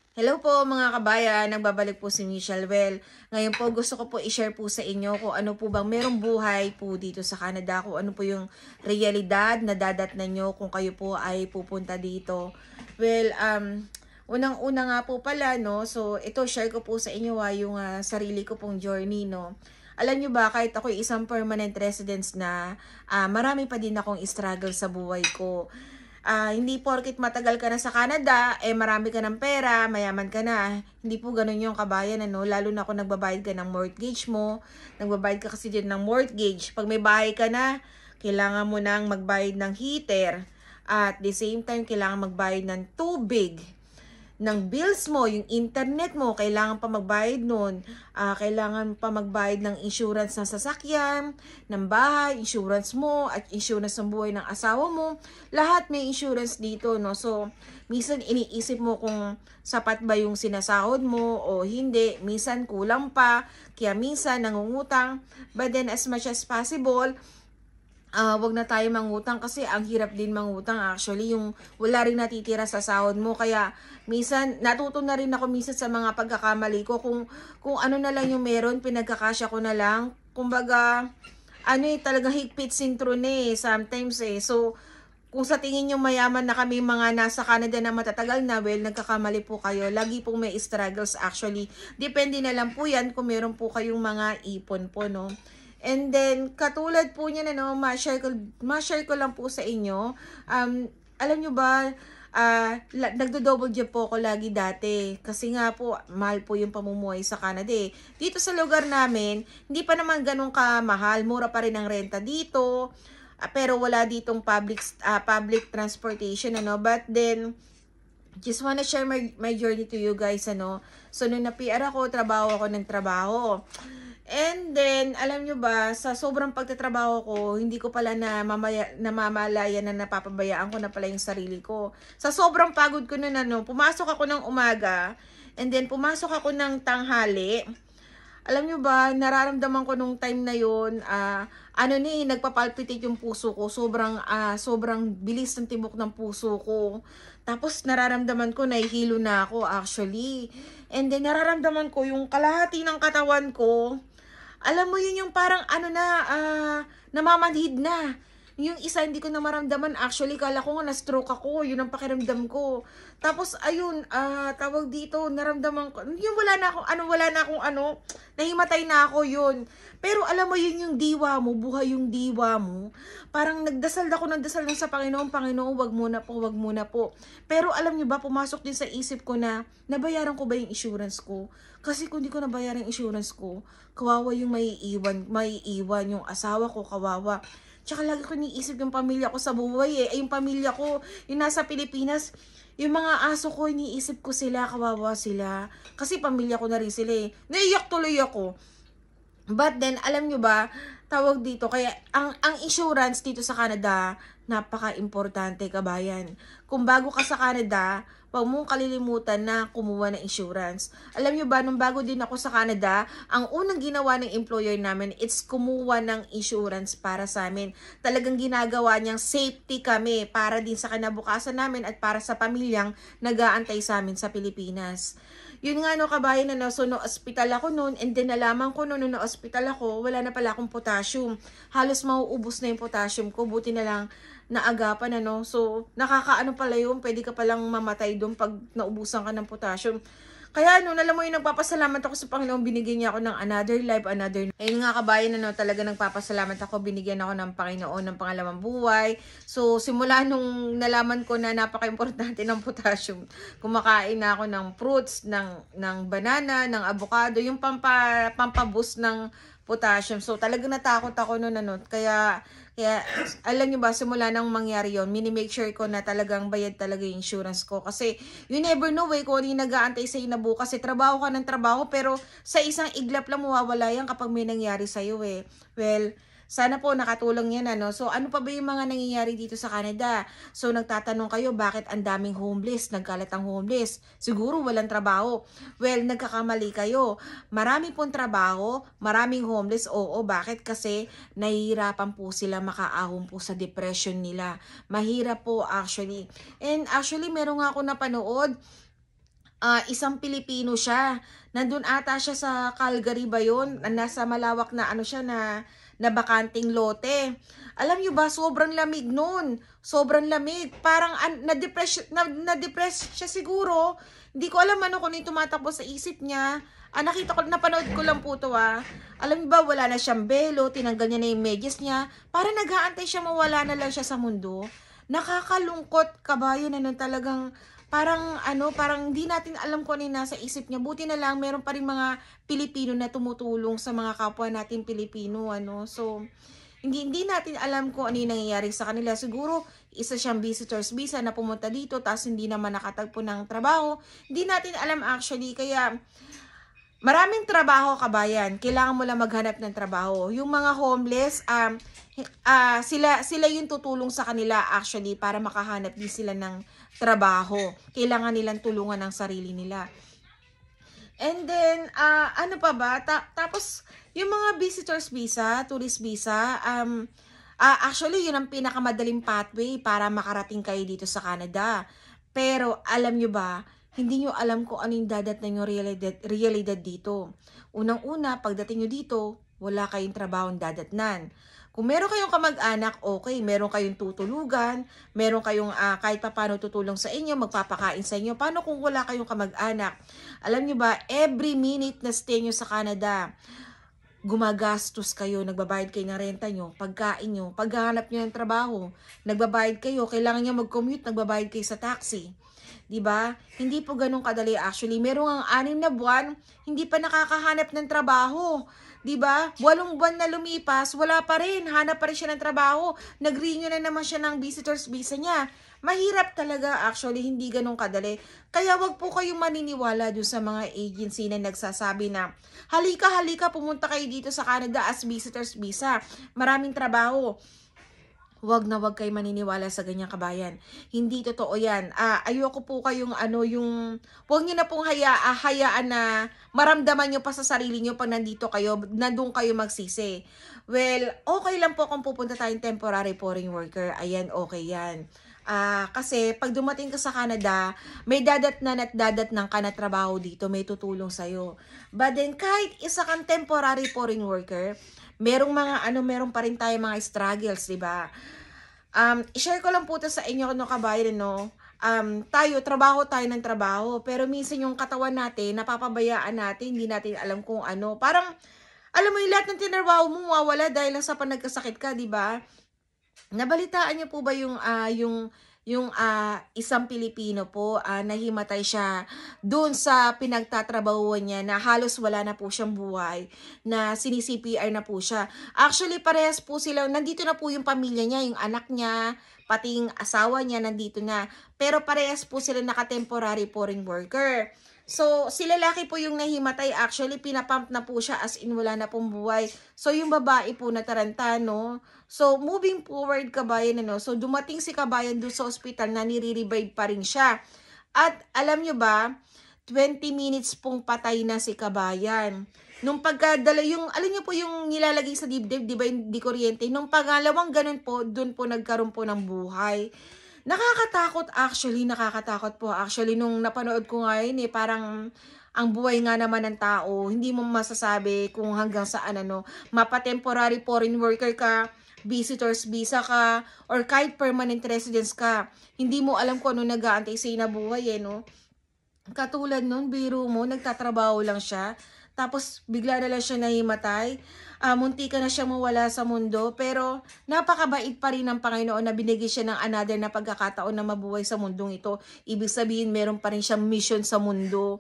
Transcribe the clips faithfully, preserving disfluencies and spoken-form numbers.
Hello po mga kabayan, nagbabalik po si Michelle Well. Ngayon po gusto ko po i-share po sa inyo kung ano po bang merong buhay po dito sa Canada, kung ano po yung realidad na dadatnan nyo kung kayo po ay pupunta dito. Well, um, unang-una nga po pala, no, so ito share ko po sa inyo ha, yung uh, sarili ko pong journey, no. Alam nyo ba, kahit ako isang permanent residence na, uh, marami pa din akong struggle sa buhay ko. Uh, hindi porkit matagal ka na sa Canada, eh marami ka ng pera, mayaman ka na. Hindi po ganun yung kabayan, ano? Lalo na kung nagbabayad ka ng mortgage mo. Nagbabayad ka kasi din ng mortgage. Pag may bahay ka na, kailangan mo nang magbayad ng heater. At the same time, kailangan magbayad ng tubig, ng bills mo, yung internet mo, kailangan pa magbayad nun. Uh, kailangan pa magbayad ng insurance ng sasakyan, ng bahay, insurance mo, at insurance ng buhay ng asawa mo. Lahat may insurance dito, no? So, minsan iniisip mo kung sapat ba yung sinasahod mo o hindi. Minsan kulang pa, kaya minsan nangungutang. But then, as much as possible, Uh, wag na tayo mangutang kasi ang hirap din mangutang actually, yung wala rin natitira sa sahod mo. Kaya minsan natuto na rin ako minsan sa mga pagkakamali ko, kung kung ano na lang yung meron, pinagkakasya ko na lang. Kumbaga ano eh, talagang higpit sintron eh sometimes eh. So kung sa tingin nyo mayaman na kami mga nasa Canada na matatagal na, well, nagkakamali po kayo. Lagi pong may struggles actually. Depende na lang po yan kung meron po kayong mga ipon po, no? And then, katulad po niya na, no, ma-share ko, ma-share ko lang po sa inyo. Um, alam nyo ba, uh, nagdo-double job po ako lagi dati. Kasi nga po, mahal po yung pamumuhay sa Canada eh. Dito sa lugar namin, hindi pa naman ganun kamahal. Mura pa rin ang renta dito. Uh, pero wala ditong public, uh, public transportation, ano. But then, just wanna share my, my journey to you guys, ano. So, nung na-P R ako, trabaho ako ng trabaho. And then, alam nyo ba, sa sobrang pagtatrabaho ko, hindi ko pala na mamaya, namamalaya na napapabayaan ko na pala yung sarili ko. Sa sobrang pagod ko nun, ano, pumasok ako ng umaga, and then pumasok ako ng tanghali. Alam nyo ba, nararamdaman ko nung time na yun, uh, ano ni, nagpapalpitate yung puso ko. Sobrang, uh, sobrang bilis ng tibok ng puso ko. Tapos nararamdaman ko, nahihilo na ako actually. And then nararamdaman ko yung kalahati ng katawan ko. Alam mo yun yung parang ano na, uh, namamanhid na. Yung isa hindi ko na maramdaman. Actually, kala ko nga na-stroke ako. Yun ang pakiramdam ko. Tapos, ayun, uh, tawag dito, naramdaman ko. Yung wala na akong, ano, wala na akong ano, nahimatay na ako yun. Pero alam mo yun yung diwa mo, buhay yung diwa mo. Parang nagdasal ako ng dasal lang sa Panginoon. Panginoon, wag muna po, wag muna po. Pero alam nyo ba, pumasok din sa isip ko na, nabayaran ko ba yung insurance ko? Kasi kung di ko nabayaran yung insurance ko, kawawa yung may iwan, may iwan yung asawa ko, kawawa. Tsaka lagi ko niisip yung pamilya ko sa buhay eh. Ay, yung pamilya ko, yung nasa Pilipinas, yung mga aso ko, iniisip ko sila, kawawa sila. Kasi pamilya ko na rin sila eh. Naiyak tuloy ako. But then, alam nyo ba, tawag dito, kaya ang, ang insurance dito sa Canada, napaka-importante kabayan. Kung bago ka sa Canada, huwag mong kalilimutan na kumuha ng insurance. Alam nyo ba, nung bago din ako sa Canada, ang unang ginawa ng employer namin, it's kumuha ng insurance para sa amin. Talagang ginagawa niyang safety kami para din sa kinabukasan namin at para sa pamilyang nag-aantay sa amin sa Pilipinas. Yun nga no kabayan, na so no hospital ako noon, and then nalaman ko noon no hospital ako, wala na pala akong potassium. Halos mauubos na yung potassium ko, buti na lang naagapan ano. So nakakaano pala yun, pwede ka palang mamatay doon pag naubusan ka ng potassium. Kaya ano, alam mo yun, nagpapasalamat ako sa Panginoon, binigyan niya ako ng another life, another... Ayun nga kabayan, ano, talaga nagpapasalamat ako, binigyan ako ng Panginoon ng pangalawang buhay. So, simula nung nalaman ko na napaka-importante ng potassium, kumakain na ako ng fruits, ng, ng banana, ng avocado, yung pampa, pampaboost ng potassium. So, talagang natakot ako noon, ano, kaya... Kaya, alam nyo ba, simula nang mangyari yun, mini-make sure ko na talagang bayad talaga yung insurance ko. Kasi, you never know eh, kung ano yung nag-aantay sa'yo na bukas. Kasi trabaho ka ng trabaho, pero sa isang iglap lang mawawala yan kapag may nangyari sa'yo eh. Well, sana po nakatulong yan, ano. So, ano pa ba yung mga nangyayari dito sa Canada? So, nagtatanong kayo, bakit ang daming homeless? Nagkalat ang homeless. Siguro walang trabaho. Well, nagkakamali kayo. Marami pong trabaho, maraming homeless. Oo, bakit? Kasi nahihirapan po sila makaahon po sa depression nila. Mahirap po actually. And actually, meron nga ako napanood, Ah, isang Pilipino siya. Nandun ata siya sa Calgary ba yun? Na- Nasa malawak na ano siya na na bakanting lote. Alam niyo ba, sobrang lamig nun. Sobrang lamig. Parang an, na-depress, na, na-depress siya siguro. Hindi ko alam ano kung ano yung tumatakbo sa isip niya. Ah, nakita ko, napanood ko lang po to ah. Alam niyo ba, wala na siyang belo, tinanggal niya na yung medyas niya. Parang nag-aantay siya mawala na lang siya sa mundo. Nakakalungkot, kabayo na nun talagang parang ano, parang hindi natin alam kung ano yung nasa isip niya. Buti na lang meron pa rin mga Pilipino na tumutulong sa mga kapwa natin Pilipino, ano. So, hindi hindi natin alam kung ano yung nangyayari sa kanila. Siguro, isa siyang visitors visa na pumunta dito, tapos hindi naman nakatagpo ng trabaho. Hindi natin alam actually, kaya maraming trabaho, kabayan. Kailangan mo lang maghanap ng trabaho. Yung mga homeless, um, uh, sila, sila yung tutulong sa kanila actually para makahanap din sila ng trabaho. Kailangan nilang tulungan ng sarili nila. And then, uh, ano pa ba? Ta tapos, yung mga visitors visa, tourist visa, um, uh, actually, yun ang pinakamadaling pathway para makarating kayo dito sa Canada. Pero, alam nyo ba, hindi nyo alam kung ano yung dadatnan yung realidad, realidad dito. Unang-una, pagdating nyo dito, wala kayong trabaho dadatnan. Kung meron kayong kamag-anak, okay, meron kayong tutulugan, meron kayong uh, kahit pa paano tutulong sa inyo, magpapakain sa inyo. Paano kung wala kayong kamag-anak? Alam nyo ba, every minute na stay nyo sa Canada, gumagastos kayo, nagbabayad kayo ng renta nyo, pagkain nyo, paghahanap nyo ng trabaho, nagbabayad kayo, kailangan nyo mag-commute, nagbabayad kayo sa taxi. 'Di ba? Hindi po ganun kadali actually. Merong ang anim na buwan, hindi pa nakakahanap ng trabaho. 'Di ba? Walong buwan na lumipas, wala pa rin, hanap pa rin siya ng trabaho. Nag-renew na naman siya ng visitors visa niya. Mahirap talaga actually, hindi ganun kadali. Kaya wag po kayong maniniwala doon sa mga agency na nagsasabi na halika, halika, pumunta kayo dito sa Canada as visitors visa. Maraming trabaho. Wag na wag kayo maniniwala sa ganyang, kabayan. Hindi totoo yan. Ah, ayoko po kayong ano yung, wag niyo na pong haya, ah, hayaan na maramdaman niyo pa sa sarili niyo pag nandito kayo, nandun kayo magsisi. Well, okay lang po kung pupunta tayong temporary foreign worker. Ayan, okay yan. Ah, kasi pag dumating ka sa Canada, may dadatnan at dadatnan ka na trabaho dito, may tutulong sa'yo. But then, kahit isa kang temporary foreign worker, merong mga ano, meron pa rin tayo mga struggles, di ba? Um, i-share ko lang po to sa inyo, no, kabayan, no? Um, tayo, trabaho tayo ng trabaho, pero minsan yung katawan natin, napapabayaan natin, hindi natin alam kung ano. Parang, alam mo yung lahat ng tinrabaho mo, mawawala dahil lang sa panagkasakit ka, di ba? Nabalitaan niyo po ba yung, uh, yung, yung uh, isang Pilipino po, uh, nahimatay siya doon sa pinagtatrabahuan niya na halos wala na po siyang buhay, na sini-C P R na po siya. Actually, parehas po sila, nandito na po yung pamilya niya, yung anak niya, pati yung asawa niya nandito na. Pero parehas po sila naka-temporary foreign worker. So, si lalaki po yung nahimatay, actually, pinapump na po siya as in wala na pong buhay. So, yung babae po nataranta, no? So, moving forward, kabayan, ano? So, dumating si kabayan doon sa ospital na nire-revive pa rin siya. At, alam nyo ba, twenty minutes pong patay na si kabayan. Nung pagkadala, yung, alam nyo po yung nilalagay sa dibdib, di ba yung di kuryente? Nung pangalawang ganun po, doon po nagkaroon po ng buhay. Nakakatakot actually, nakakatakot po actually nung napanood ko ngayon eh, parang ang buhay nga naman ng tao, hindi mo masasabi kung hanggang saan ano, mapa-temporary foreign worker ka, visitors visa ka, or kahit permanent residence ka, hindi mo alam kung ano nag-aantay sa'yo na buhay eh, no? Katulad nun, biro mo, nagtatrabaho lang siya, tapos bigla na lang siya nahimatay. Uh, munti ka na siya mawala sa mundo, pero napakabait pa rin ng Panginoon na binigay siya ng another na pagkakataon na mabuhay sa mundong ito. Ibig sabihin, meron pa rin siyang mission sa mundo.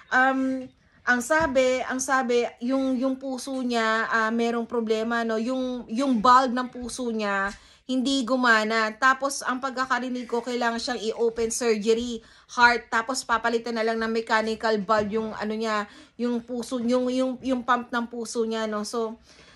Um, ang sabi, ang sabi, yung yung puso niya, uh, merong problema, no? Yung yung valve ng puso niya hindi gumana. Tapos ang pagkakarinig ko, kailangan siyang i-open surgery, heart, tapos papalitan na lang ng mechanical valve yung ano niya, yung puso, yung yung yung pump ng puso niya, no. So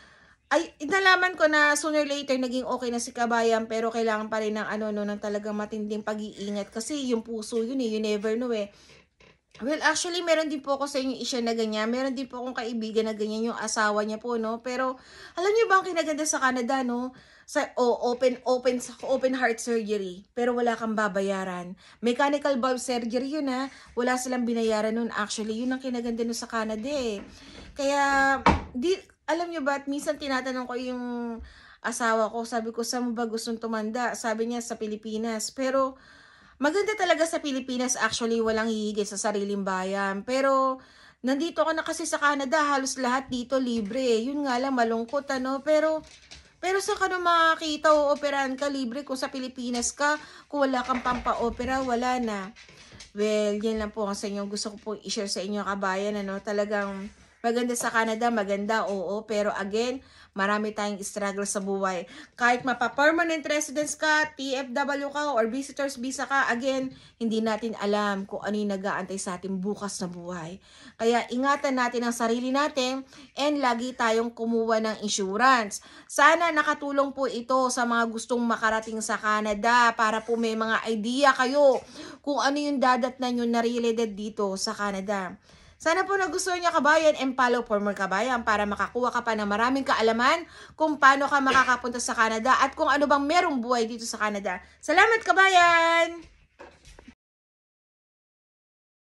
ay inalaman ko na sooner or later naging okay na si kabayan, pero kailangan pa rin ng ano no, ng talagang matinding pag-iingat kasi yung puso yun eh, you never know eh. Well, actually, meron din po ako sa inyo i-share na ganyan. Meron din po akong kaibigan na ganyan yung asawa niya po, no? Pero, alam niyo ba ang kinaganda sa Canada, no? sa o open open open heart surgery pero wala kang babayaran. Mechanical valve surgery yun ha. Wala silang binayaran nun. Actually, yun ang kinaganda nun sa Canada eh. Kaya di alam niyo ba, minsan tinatanong ko yung asawa ko, sabi ko, saan mo ba gustong tumanda? Sabi niya sa Pilipinas. Pero maganda talaga sa Pilipinas, actually walang hihigit sa sariling bayan. Pero nandito ka na kasi sa Canada, halos lahat dito libre. Yun nga lang malungkot ano, pero pero saan ka na makakita o operahan ka libre kung sa Pilipinas ka? Kung wala kang pampa-opera, wala na. Well, yan lang po ang sa inyo. Gusto ko po i-share sa inyo kabayan. Ano? Talagang maganda sa Canada, maganda, oo. Pero again, marami tayong struggle sa buhay. Kahit mapa-permanent residence ka, T F W ka, or visitors visa ka, again, hindi natin alam kung ano yung nag-aantay sa ating bukas na buhay. Kaya ingatan natin ang sarili natin and lagi tayong kumuha ng insurance. Sana nakatulong po ito sa mga gustong makarating sa Canada para po may mga idea kayo kung ano yung dadatnan nyo na related dito sa Canada. Sana po nagustuhan niyo kabayan and follow for more kabayan para makakuha ka pa ng maraming kaalaman kung paano ka makakapunta sa Canada at kung ano bang merong buhay dito sa Canada. Salamat kabayan!